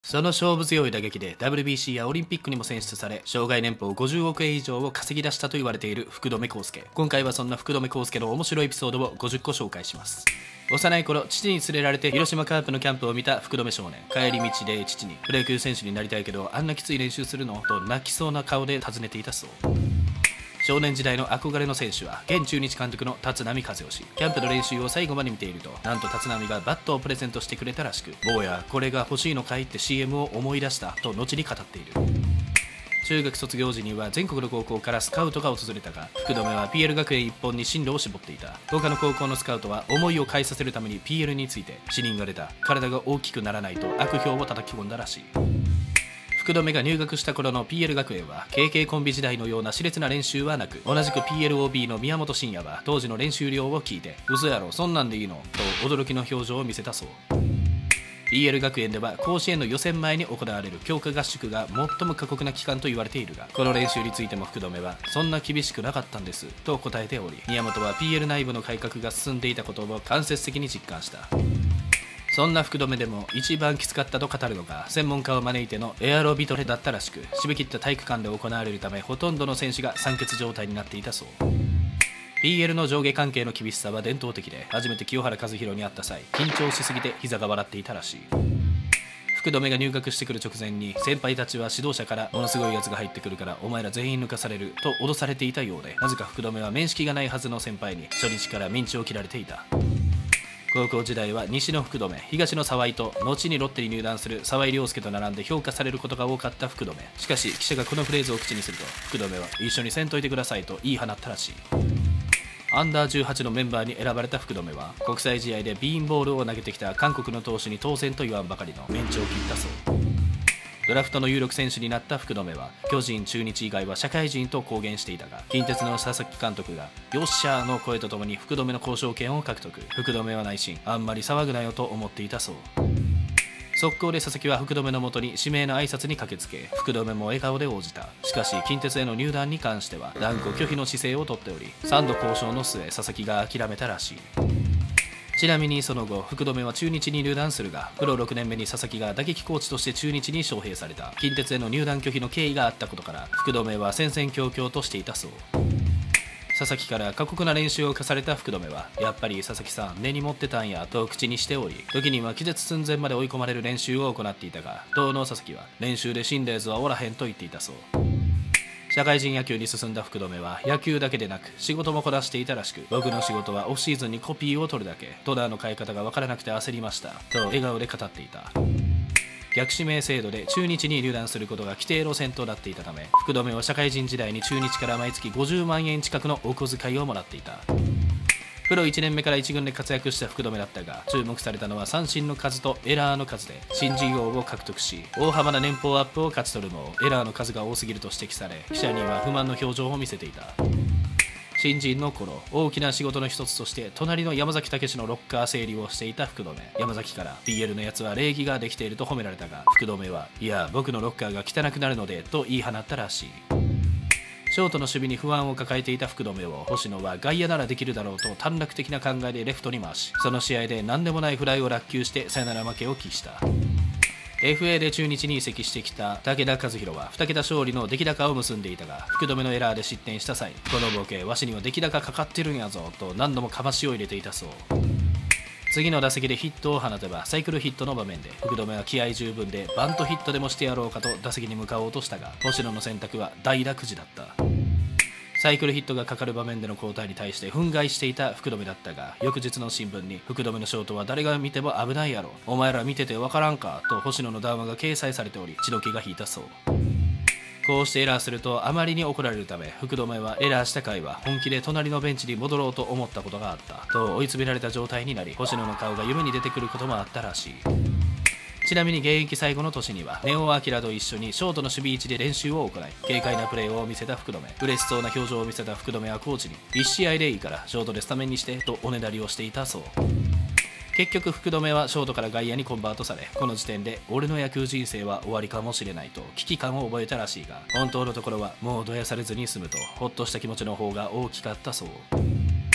その勝負強い打撃で WBC やオリンピックにも選出され、生涯年俸50億円以上を稼ぎ出したと言われている福留孝介。今回はそんな福留孝介の面白いエピソードを50個紹介します。幼い頃、父に連れられて広島カープのキャンプを見た福留少年。帰り道で父に、プロ野球選手になりたいけどあんなきつい練習するのと泣きそうな顔で尋ねていたそう。少年時代の憧れの選手は現中日監督の立浪和義。キャンプの練習を最後まで見ていると、なんと立浪がバットをプレゼントしてくれたらしく、坊やこれが欲しいのかいって CM を思い出したと後に語っている。中学卒業時には全国の高校からスカウトが訪れたが、福留は PL 学園一本に進路を絞っていた。他の高校のスカウトは思いを変えさせるために PL について、死人が出た、体が大きくならないと悪評を叩き込んだらしい。福留が入学した頃の PL 学園は KK コンビ時代のような熾烈な練習はなく、同じく PLOB の宮本慎也は当時の練習量を聞いて、嘘やろそんなんでいいのと驚きの表情を見せたそう。 PL 学園では甲子園の予選前に行われる強化合宿が最も過酷な期間と言われているが、この練習についても福留はそんな厳しくなかったんですと答えており、宮本は PL 内部の改革が進んでいたことを間接的に実感した。そんな福留でも一番きつかったと語るのが、専門家を招いてのエアロビトレだったらしく、締め切った体育館で行われるためほとんどの選手が酸欠状態になっていたそう。 PL の上下関係の厳しさは伝統的で、初めて清原和博に会った際、緊張しすぎて膝が笑っていたらしい。福留が入学してくる直前に、先輩たちは指導者からものすごいやつが入ってくるからお前ら全員抜かされると脅されていたようで、なぜか福留は面識がないはずの先輩に初日からミンチを切られていた。高校時代は西の福留、東の沢井と、後にロッテに入団する沢井亮介と並んで評価されることが多かった福留。しかし記者がこのフレーズを口にすると、福留は一緒にせんといてくださいと言い放ったらしい。アンダー18のメンバーに選ばれた福留は、国際試合でビーンボールを投げてきた韓国の投手に当選と言わんばかりのメンチを切ったそう。ドラフトの有力選手になった福留は、巨人、中日以外は社会人と公言していたが、近鉄の佐々木監督がよっしゃーの声とともに福留の交渉権を獲得。福留は内心、あんまり騒ぐなよと思っていたそう。速攻で佐々木は福留のもとに指名の挨拶に駆けつけ、福留も笑顔で応じた。しかし近鉄への入団に関しては断固拒否の姿勢をとっており、3度交渉の末佐々木が諦めたらしい。ちなみにその後、福留は中日に入団するが、プロ6年目に佐々木が打撃コーチとして中日に招聘された。近鉄への入団拒否の経緯があったことから、福留は戦々恐々としていたそう。佐々木から過酷な練習を課された福留は、やっぱり佐々木さん根に持ってたんやと口にしており、時には気絶寸前まで追い込まれる練習を行っていたが、当の佐々木は練習で死んだやつはおらへんと言っていたそう。社会人野球に進んだ福留は野球だけでなく仕事もこなしていたらしく、僕の仕事はオフシーズンにコピーを取るだけ、トダーの買い方が分からなくて焦りましたと笑顔で語っていた。逆指名制度で中日に入団することが規定路線となっていたため、福留は社会人時代に中日から毎月50万円近くのお小遣いをもらっていた。プロ1年目から1軍で活躍した福留だったが、注目されたのは三振の数とエラーの数で、新人王を獲得し大幅な年俸アップを勝ち取るも、エラーの数が多すぎると指摘され、記者には不満の表情を見せていた。新人の頃、大きな仕事の一つとして隣の山崎武のロッカー整理をしていた福留。山崎から PL のやつは礼儀ができていると褒められたが、福留はいや僕のロッカーが汚くなるのでと言い放ったらしい。ショートの守備に不安を抱えていた福留を星野は外野ならできるだろうと短絡的な考えでレフトに回し、その試合で何でもないフライを落球してサヨナラ負けを喫した。FA で中日に移籍してきた武田和弘は2桁勝利の出来高を結んでいたが、福留のエラーで失点した際、このボケわしには出来高かかってるんやぞと何度もかましを入れていたそう。次の打席でヒットを放てばサイクルヒットの場面で、福留は気合十分でバントヒットでもしてやろうかと打席に向かおうとしたが、星野の選択は大楽寺だった。サイクルヒットがかかる場面での交代に対して憤慨していた福留だったが、翌日の新聞に福留のショートは誰が見ても危ないやろ、お前ら見ててわからんかと星野の談話が掲載されており、血の気が引いたそう。こうしてエラーするとあまりに怒られるため、福留はエラーした回は本気で隣のベンチに戻ろうと思ったことがあったと追い詰められた状態になり、星野の顔が夢に出てくることもあったらしい。ちなみに現役最後の年には根尾明と一緒にショートの守備位置で練習を行い、軽快なプレーを見せた福留。嬉しそうな表情を見せた福留はコーチに1試合でいいからショートでスタメンにしてとおねだりをしていたそう。結局福留はショートから外野にコンバートされ、この時点で俺の野球人生は終わりかもしれないと危機感を覚えたらしいが、本当のところはもうどやされずに済むとホッとした気持ちの方が大きかったそう。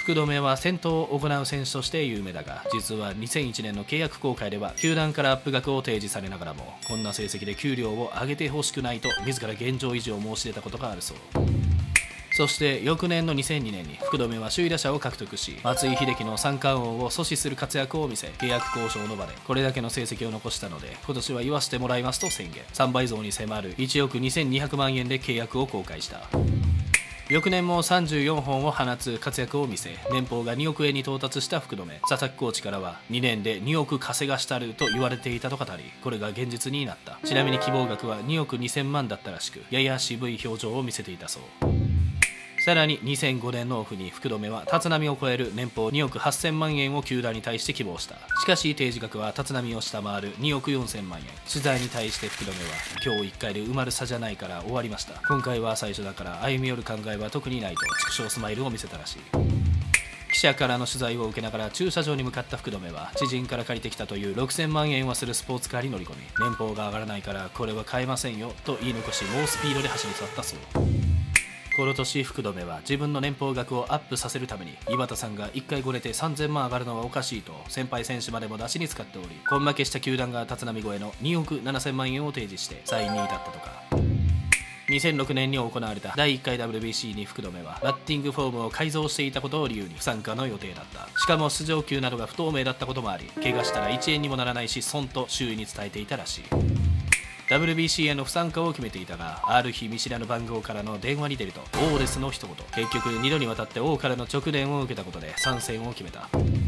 福留は戦闘を行う選手として有名だが、実は2001年の契約更改では球団からアップ額を提示されながらも、こんな成績で給料を上げてほしくないと自ら現状維持を申し出たことがあるそう。そして翌年の2002年に福留は首位打者を獲得し、松井秀喜の三冠王を阻止する活躍を見せ、契約交渉の場でこれだけの成績を残したので今年は言わせてもらいますと宣言。3倍増に迫る1億2200万円で契約を更改した。翌年も34本を放つ活躍を見せ、年俸が2億円に到達した福留。佐々木コーチからは2年で2億稼がしたると言われていたと語り、これが現実になった。ちなみに希望額は2億2000万だったらしく、やや渋い表情を見せていたそう。さらに2005年のオフに福留は立浪を超える年俸2億8000万円を球団に対して希望した。しかし提示額は立浪を下回る2億4000万円。取材に対して福留は今日1回で埋まる差じゃないから終わりました、今回は最初だから歩み寄る考えは特にないと畜生スマイルを見せたらしい。記者からの取材を受けながら駐車場に向かった福留は知人から借りてきたという6000万円はするスポーツカーに乗り込み、年俸が上がらないからこれは買えませんよと言い残し、猛スピードで走り去ったそう。この年福留は自分の年俸額をアップさせるために、井端さんが1回ごねて3000万上がるのはおかしいと先輩選手までも出しに使っており、根負けした球団が立浪超えの2億7000万円を提示してサインに至ったとか。2006年に行われた第1回 WBC に福留はバッティングフォームを改造していたことを理由に不参加の予定だった。しかも出場球などが不透明だったこともあり、怪我したら1円にもならないし損と周囲に伝えていたらしい。WBC への不参加を決めていたが、ある日見知らぬ番号からの電話に出ると「王です」の一言。結局2度にわたって王からの直電を受けたことで参戦を決めた。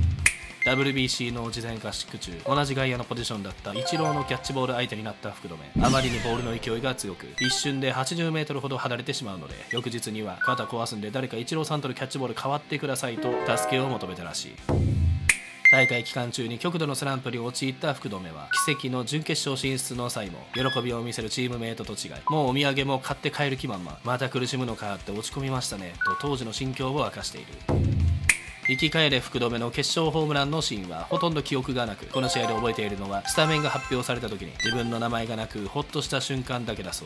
WBC の事前合宿中、同じ外野のポジションだったイチローのキャッチボール相手になった福留。あまりにボールの勢いが強く、一瞬で80メートルほど離れてしまうので、翌日には肩壊すんで誰かイチローさんとのキャッチボール変わってくださいと助けを求めたらしい。大会期間中に極度のスランプに陥った福留は奇跡の準決勝進出の際も喜びを見せるチームメイトと違い、もうお土産も買って帰る気満々。また苦しむのかって落ち込みましたねと当時の心境を明かしている。生き返れ福留の決勝ホームランのシーンはほとんど記憶がなく、この試合で覚えているのはスタメンが発表された時に自分の名前がなくホッとした瞬間だけだそう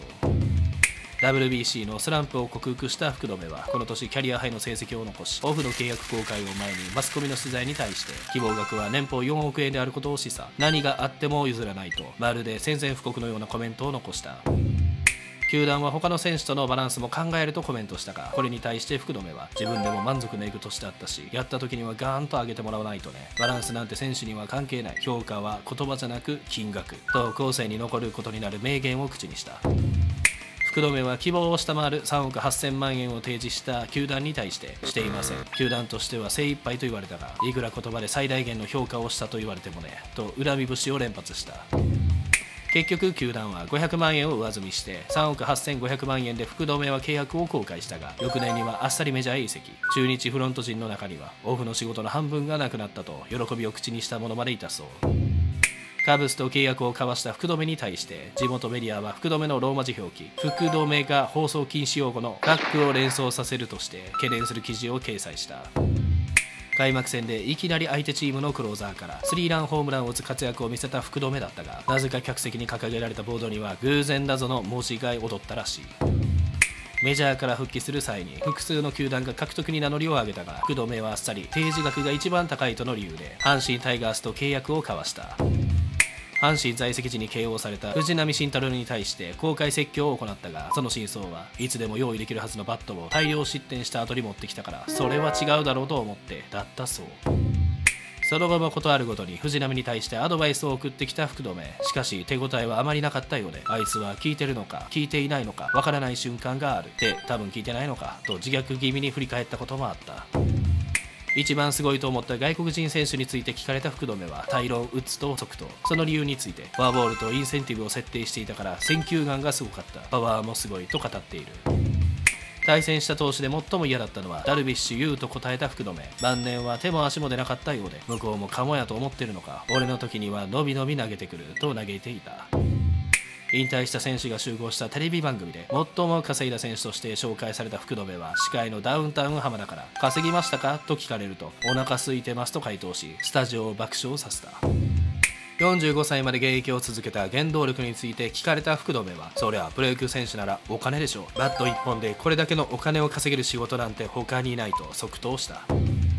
。WBC のスランプを克服した福留はこの年キャリアハイの成績を残し、オフの契約更改を前にマスコミの取材に対して希望額は年俸4億円であることを示唆。何があっても譲らないとまるで宣戦布告のようなコメントを残した。球団は他の選手とのバランスも考えるとコメントしたが、これに対して福留は自分でも満足のいく年だったし、やった時にはガーンと上げてもらわないとね、バランスなんて選手には関係ない、評価は言葉じゃなく金額と後世に残ることになる名言を口にした。福留は希望を下回る3億8000万円を提示した球団に対してしていません、球団としては精一杯と言われたが、いくら言葉で最大限の評価をしたと言われてもねと恨み節を連発した。結局球団は500万円を上積みして3億8500万円で福留は契約を更改したが、翌年にはあっさりメジャーへ移籍。中日フロント陣の中にはオフの仕事の半分がなくなったと喜びを口にした者までいたそう。カブスと契約を交わした福留に対して地元メディアは福留のローマ字表記福留が放送禁止用語のカックを連想させるとして懸念する記事を掲載した。開幕戦でいきなり相手チームのクローザーからスリーランホームランを打つ活躍を見せた福留だったが、なぜか客席に掲げられたボードには偶然だぞの文字が踊ったらしい。メジャーから復帰する際に複数の球団が獲得に名乗りを上げたが、福留はあっさり提示額が一番高いとの理由で阪神タイガースと契約を交わした。阪神在籍時に慶応された藤浪晋太郎に対して公開説教を行ったが、その真相はいつでも用意できるはずのバットを大量失点した後に持ってきたから、それは違うだろうと思ってだったそう。その後もことあるごとに藤浪に対してアドバイスを送ってきた福留。しかし手応えはあまりなかったようで、あいつは聞いてるのか聞いていないのかわからない瞬間があるって多分聞いてないのかと自虐気味に振り返ったこともあった。一番すごいと思った外国人選手について聞かれた福留はタイロン・ウッズと即答。その理由についてフォアボールとインセンティブを設定していたから選球眼がすごかった、パワーもすごいと語っている。対戦した投手で最も嫌だったのはダルビッシュ有と答えた福留。晩年は手も足も出なかったようで、向こうもカモやと思ってるのか、俺の時にはのびのび投げてくると嘆いていた。引退した選手が集合したテレビ番組で最も稼いだ選手として紹介された福留は司会のダウンタウン浜田から「稼ぎましたか?」と聞かれると「お腹空いてます」と回答し、スタジオを爆笑させた。45歳まで現役を続けた原動力について聞かれた福留は、そりゃプロ野球選手ならお金でしょう、バット1本でこれだけのお金を稼げる仕事なんて他にいないと即答した。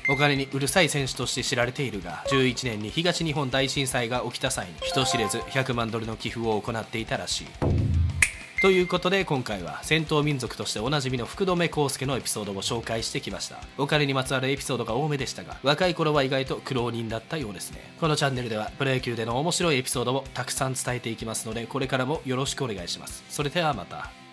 お金にうるさい選手として知られているが、11年に東日本大震災が起きた際に人知れず100万ドルの寄付を行っていたらしい。ということで今回は戦闘民族としておなじみの福留孝介のエピソードを紹介してきました。お金にまつわるエピソードが多めでしたが、若い頃は意外と苦労人だったようですね。このチャンネルではプロ野球での面白いエピソードをたくさん伝えていきますので、これからもよろしくお願いします。それではまた。